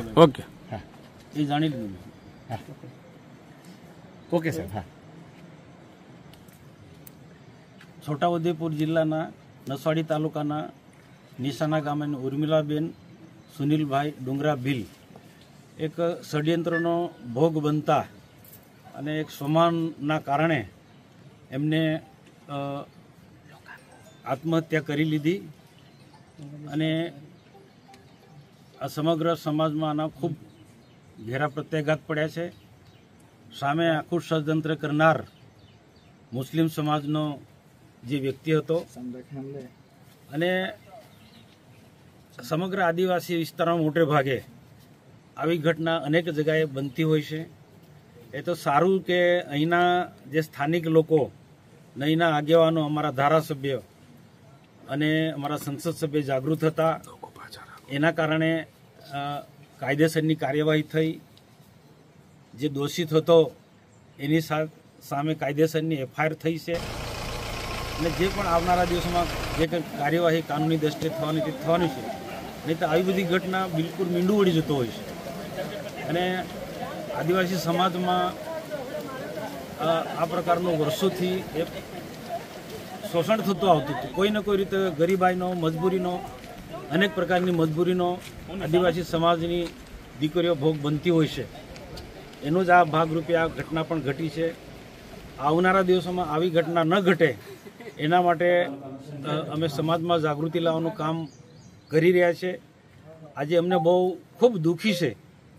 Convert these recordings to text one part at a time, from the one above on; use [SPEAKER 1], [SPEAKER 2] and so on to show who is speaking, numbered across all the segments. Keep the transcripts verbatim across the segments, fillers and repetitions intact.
[SPEAKER 1] Okay
[SPEAKER 2] હા
[SPEAKER 1] એ જાણી લીધું.
[SPEAKER 2] હા ઓકે સાહેબ. હા
[SPEAKER 1] છોટાઉદેપુર જિલ્લાના નસવાડી તાલુકાના નિશાના ગામની ઉર્મિલાબેન સુનિલભાઈ ડુંગરા ભીલ એક ષડયંત્રનો ભોગ બનતા અને એક સ્વમાનના કારણે એમને અ, આત્મહત્યા કરી લીધી અને આ સમગ્ર સમાજમાં આના ખૂબ ઘેરા પ્રત્યાઘાત પડ્યા છે. સામે આખું ષડયંત્ર કરનાર મુસ્લિમ સમાજનો જે વ્યક્તિ હતો અને સમગ્ર આદિવાસી વિસ્તારમાં મોટે ભાગે આવી ઘટના અનેક જગ્યાએ બનતી હોય છે. એ તો સારું કે અહીંના જે સ્થાનિક લોકો ને અહીંના આગેવાનો અમારા ધારાસભ્ય અને અમારા સંસદ સભ્ય જાગૃત હતા. એના કારણે કાયદેસરની કાર્યવાહી થઈ. જે દોષિત હતો એની સામે કાયદેસરની એફઆઈઆર થઈ છે અને જે પણ આવનારા દિવસોમાં જે કંઈ કાર્યવાહી કાનૂની દ્રષ્ટિએ થવાની તે થવાની છે. નહીં તો આવી બધી ઘટના બિલકુલ મીંડું વળી જતો હોય છે. અને આદિવાસી સમાજમાં આ પ્રકારનું વર્ષોથી એક શોષણ થતું આવતું હતું. કોઈને કોઈ રીતે ગરીબાઈનો મજબૂરીનો અનેક પ્રકારની મજબૂરીનો આદિવાસી સમાજની દીકરીઓ ભોગ બનતી હોય છે. એનું જ આ ભાગરૂપે આ ઘટના પણ ઘટી છે. આવનારા દિવસોમાં આવી ઘટના ન ઘટે એના માટે અમે સમાજમાં જાગૃતિ લાવવાનું કામ કરી રહ્યા છે. આજે અમને બહુ ખૂબ દુઃખી છે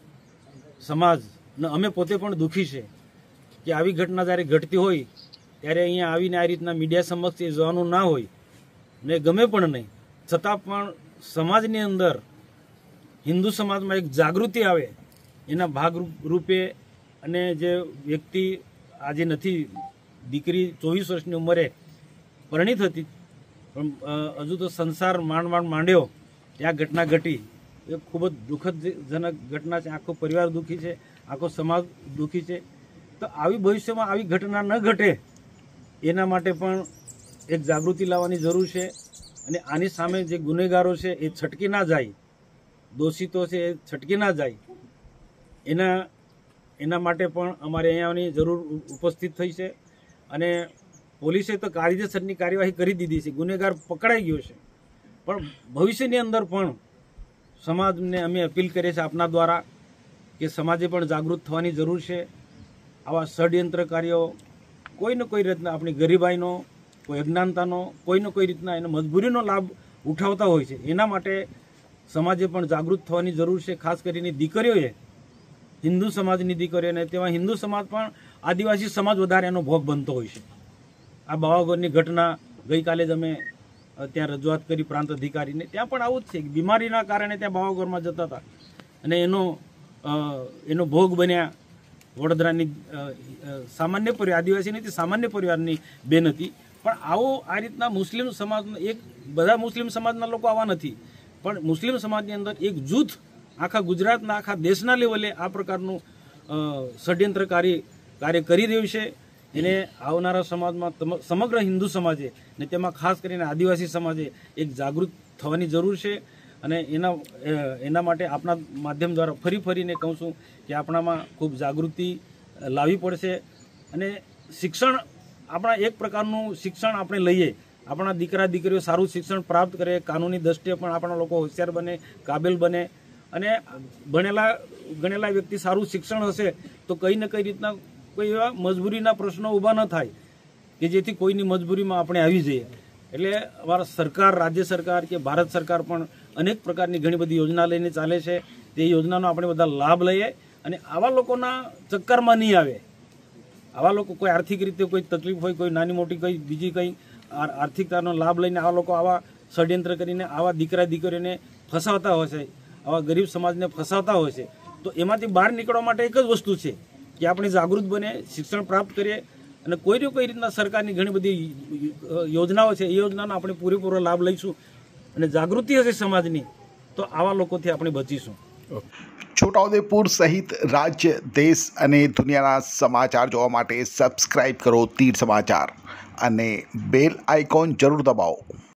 [SPEAKER 1] સમાજ ને અમે પોતે પણ દુઃખી છે કે આવી ઘટના જ્યારે ઘટતી હોય ત્યારે અહીંયા આવીને આ રીતના મીડિયા સમક્ષ એ જવાનું ના હોય ને ગમે પણ નહીં, છતાં પણ સમાજની અંદર હિન્દુ સમાજમાં એક જાગૃતિ આવે એના ભાગરૂપે અને જે વ્યક્તિ આજે નથી, દીકરી ચોવીસ વર્ષની ઉંમરે પરિણીત હતી પણ હજુ તો સંસાર માંડ માંડ માંડ્યો ત્યાં ઘટના ઘટી. એ ખૂબ જ દુઃખદજનક ઘટના છે. આખો પરિવાર દુઃખી છે, આખો સમાજ દુઃખી છે. તો આવી ભવિષ્યમાં આવી ઘટના ન ઘટે એના માટે પણ એક જાગૃતિ લાવવાની જરૂર છે. અને આની સામે જે ગુનેગારો છે એ છટકી ના જાય, દોષિતો છે એ છટકી ના જાય એના એના માટે પણ અમારે અહીંયાની જરૂર ઉપસ્થિત થઈ છે. અને પોલીસે તો કાયદેસરની કાર્યવાહી કરી દીધી છે, ગુનેગાર પકડાઈ ગયો છે. પણ ભવિષ્યની અંદર પણ સમાજને અમે અપીલ કરીએ છીએ આપના દ્વારા કે સમાજે પણ જાગૃત થવાની જરૂર છે. આવા ષડયંત્રકારીઓ કોઈને કોઈ રીતના આપણી ગરીબાઈનો, કોઈ અજ્ઞાનતાનો, કોઈને કોઈ રીતના એનો મજબૂરીનો લાભ ઉઠાવતા હોય છે. એના માટે સમાજે પણ જાગૃત થવાની જરૂર છે. ખાસ કરીને દીકરીઓએ, હિન્દુ સમાજની દીકરીઓને, તેમાં હિન્દુ સમાજ પણ આદિવાસી સમાજ વધારે એનો ભોગ બનતો હોય છે. આ બાવાગોરની ઘટના ગઈકાલે જ અમે ત્યાં રજૂઆત કરી પ્રાંત અધિકારીને. ત્યાં પણ આવું જ છે કે બીમારીના કારણે ત્યાં બાવાગોરમાં જતા હતા અને એનો એનો ભોગ બન્યા. વડોદરાની સામાન્ય પરિવાર, આદિવાસી નથી, સામાન્ય પરિવારની બેન હતી. પણ આવો આ રીતના મુસ્લિમ સમાજના એક બધા મુસ્લિમ સમાજના લોકો આવા નથી, પણ મુસ્લિમ સમાજની અંદર એક જૂથ આખા ગુજરાતના, આખા દેશના લેવલે આ પ્રકારનું ષડયંત્રકારી કાર્ય કરી રહ્યું છે. એને આવનારા સમાજમાં સમગ્ર હિન્દુ સમાજે ને તેમાં ખાસ કરીને આદિવાસી સમાજે એક જાગૃત થવાની જરૂર છે. અને એના એના માટે આપણા માધ્યમ દ્વારા ફરી ફરીને કહું છું કે આપણામાં ખૂબ જાગૃતિ લાવવી પડશે. અને શિક્ષણ, આપણા એક પ્રકારનું શિક્ષણ આપણે લઈએ, આપણા દીકરા દીકરીઓ સારું શિક્ષણ પ્રાપ્ત કરે, કાનૂની દ્રષ્ટિએ પણ આપણા લોકો હોશિયાર બને, કાબેલ બને. અને ભણેલા ગણેલા વ્યક્તિ સારું શિક્ષણ હશે તો કંઈ ને કઈ રીતના કોઈ એવા મજબૂરીના પ્રશ્નો ઊભા ન થાય કે જેથી કોઈની મજબૂરીમાં આપણે આવી જઈએ. એટલે અમારા સરકાર, રાજ્ય સરકાર કે ભારત સરકાર પણ અનેક પ્રકારની ઘણી બધી યોજના લઈને ચાલે છે. તે યોજનાનો આપણે બધા લાભ લઈએ અને આવા લોકોના ચક્કરમાં નહીં આવે. આવા લોકો કોઈ આર્થિક રીતે કોઈ તકલીફ હોય, કોઈ નાની મોટી કંઈ બીજી કંઈ આર્થિકતાનો લાભ લઈને આવા લોકો આવા ષડયંત્ર કરીને આવા દીકરા દીકરીઓને ફસાવતા હોય છે, આવા ગરીબ સમાજને ફસાવતા હોય છે. તો એમાંથી બહાર નીકળવા માટે એક જ વસ્તુ છે કે આપણે જાગૃત બને, શિક્ષણ પ્રાપ્ત કરીએ અને કોઈને કોઈ રીતના સરકારની ઘણી બધી યોજનાઓ છે એ યોજનાનો આપણે પૂરેપૂરો લાભ લઈશું અને જાગૃતિ હશે સમાજની તો આવા લોકોથી આપણે બચીશું.
[SPEAKER 3] છોટાઉદેપુર સહિત રાજ્ય, દેશ અને દુનિયાના સમાચાર જોવા માટે સબસ્ક્રાઈબ કરો તીર સમાચાર અને બેલ આઇકોન જરૂર દબાવો.